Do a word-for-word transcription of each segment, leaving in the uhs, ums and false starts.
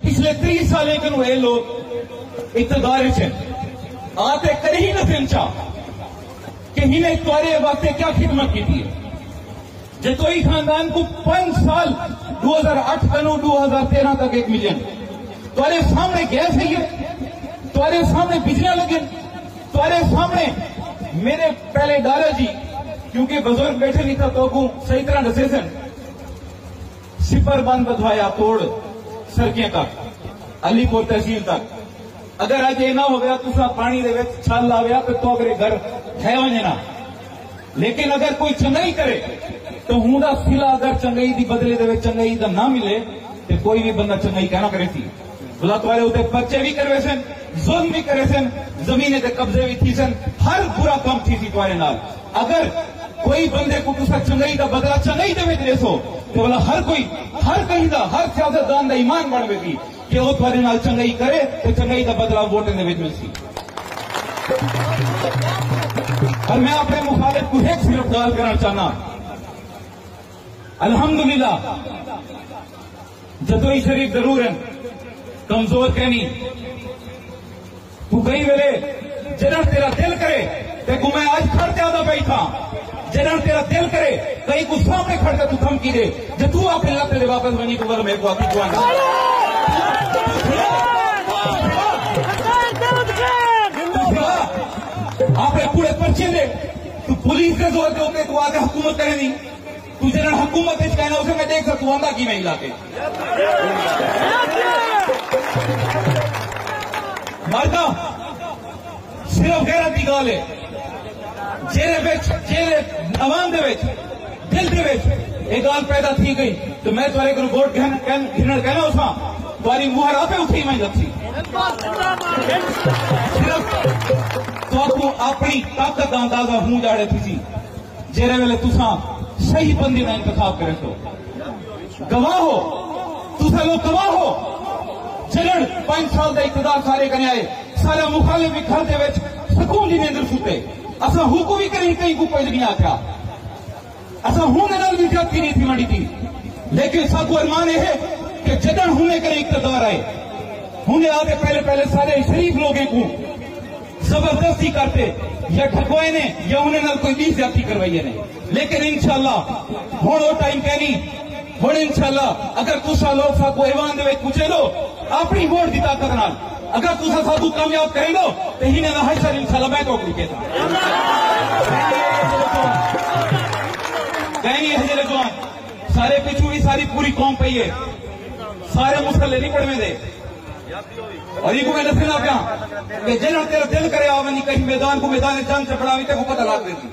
पिछले तीस साल के लोग इकतदार आते कर ही न थे चाह कि हिने तुम्हारे वास्ते क्या खिदमत की थी। जतोई खानदान को पांच साल दो हजार आठ कनो दो हजार तेरह तक एक मिलियन तुम्हारे सामने गैस है, तुम्हारे सामने बिजलियां लगे, तुम्हारे सामने मेरे पहले दादाजी क्योंकि बुजुर्ग बैठे नहीं था तो को सही तरह दसे सन सिपर बंद बधवाया तोड़ सड़कें तक अलीपुर तहसील तक। अगर अज यह ना हो गया तुसा पानी दे विच छल लाव्या तो तो अगले घर है वने ना, लेकिन अगर कोई चंगाई करे तो हूं दा सिला अगर चंगाई दी बदले दे विच चंगाई दा ना मिले तो कोई भी बंदा चंगाई कहना करे थी। बुला तुम्हारे उते पर्चे भी करवे सन, जुल्म भी करे सन, जमीने ते कब्जे भी थी सन, हर बुरा काम थी सी तुम्हारे नाल। अगर कोई बंदे को तुसा चंगाई दा बदला चंगाई दे विच देसो तो बोला हर कोई हर कहीं दा हर सियासतदान दा ईमान बनवेगी कि वो तुम्हारे नाल चंगाई करे तो चंगाई का बदलाव वोटें दे विच मिलसी। और मैं अपने मुखालिफ को एक सिर्फ गाल करना चाहना, अल्हम्दुलिल्लाह जतोई शरीफ जरूर है कमजोर कहनी तू कई वेले जरा तेरा दिल करे देखो मैं आज खड़ ज्यादा पई था, जरा तेरा दिल करे कहीं को सामने खड़कर तू धमकी दे जो तू अपने लत ले वापस बनी तो मेरे को आती जुआन आपने पूरे पर्चे दे तू पुलिस के जोर के होते तू आगे हुकूमत करे नहीं, तू जरा हुकूमत कहना उसे मैं देख सकता आंदा की मैं इलाके मरदा सिर्फ गैरत की गाल है जेरे विच जेरे अवाम दे विच दिल दे विच एक गाल पैदा थी गई तो मैं तुम्हारे को वोट घिरण कहना उसा तुम्हारी मुहर आपे उठी मैं लथी सिर्फ तो अपनी ताकत का अंदाजा हूं जाड़े थी जेरे वेले तुसा सही बंदे का इंतखाब करे तो गवाह हो तुसा लोग गवाह हो जलन पांच साल का इकतदार सारे कने आए सारा मुखालिफ भी घर दे सुकून की नींद सुते असा हूं को भी कहीं कहीं को कोई नहीं आख्या असा हूं नाल भी जाती नहीं थी मंडी थी, लेकिन साकू अरमान यह है कि जदन हूं करे इकतदार आए हूं आगे पहले पहले सारे शरीफ लोगों को जबरदस्ती करते या ठगवाए ने या उन्हें नाल कोई भी ज्यादती करवाई ने, लेकिन इंशाअल्लाह हुण वो टाइम कहनी हुण इंशाअल्लाह अगर तुसा लोग साकू ऐवान दे विच पुछे लो अपनी वोट की ताकत नाल अगर तुसा साकू कामयाब करे लो तो ही ना हशर इंशाअल्लाह मैं तो कहता कहनी है जवान सारे पिछू भी सारी पूरी कौम पई है सारे मुसल्ले नहीं पड़वे दे और ये को मैं दसना क्या कि जिन्होंने तेरा दिल करे आवनी कहीं मैदान को मैदान जंग चपड़ावी ते को पता लग देती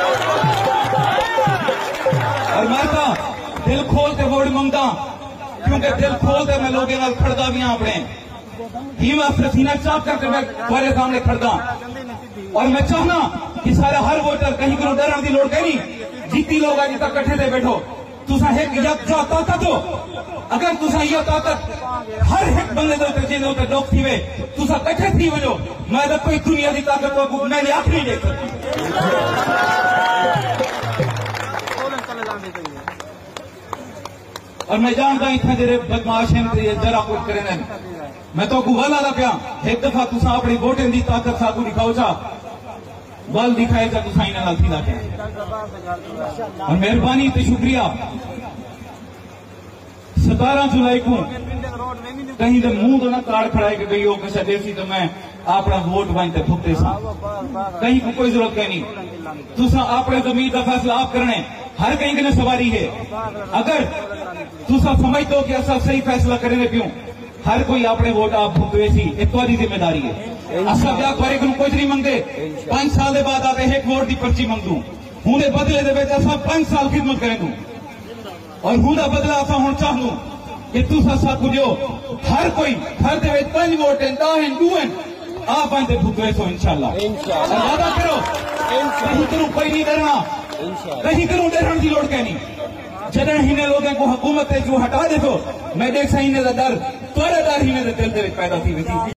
और मरता दिल खोल के वोट मंगता क्योंकि दिल खोल के मैं लोगों नाल खड़दा भी हाँ अपने ही मैं अपने सीना चाप करके मैं तुम्हारे सामने खड़दा और मैं चाहना कि सारे हर वोटर कहीं को डरने की लोड़ कहीं जीती लोग अज तक कट्ठे से बैठो तुसा एक यकजा ताकत हो अगर तुसा यह ताकत हर एक बंदे दे उते जिंदे उते लोग थी वे तुसा कट्ठे थी वजो मैं तो कोई दुनिया की ताकत को मैं आखिरी देख सकती और मैं जानता इतना जेरे बदमाश हैं जरा कुछ करे मैं तो गल आदा पिया एक दफा तुसा अपनी वोटें की ताकत साकू दिखाओ चा बल दिखाए जा तुसा इन्हां नाल थींदा पिया और मेहरबानी ते शुक्रिया सतारह जुलाई को कहीं दे मुंह तो ना कार्ड खड़ाए के गई हो कैसे देसी तो मैं अपना वोट बनते भुगते सा कहीं को कोई जरूरत कहीं नहीं तुसा अपने जमीन का फैसला आप करने हर कहीं के सवारी है अगर तुसा समझ दो कि असा सही फैसला करने क्यों हर कोई अपने वोट आप भुगते सी एक तुम्हारी जिम्मेदारी है असा क्या तुम्हारे को कुछ नहीं मंगते पांच साल के बाद आते एक वोट की पर्ची मंग दूं हूं दे बदले दे विच असा पांच साल खिदमत करें दूं और हूं दा बदला असा हुण चाहूं कि तुसा साकू जो हर कोई घर दे विच पांच वोट हैं दा हैं दू हैं आप आंदे भुगते सो इंशाअल्लाह इंशाअल्लाह वादा करो कहीं करूं कोई नहीं डरना कहीं करूं डरने की लोड़ कहनी जदन हिने लोगों को हुकूमत जो हटा दे तो मैं देख सा हिने दा डर तोरे डर हिने दे दिल दे विच पैदा थी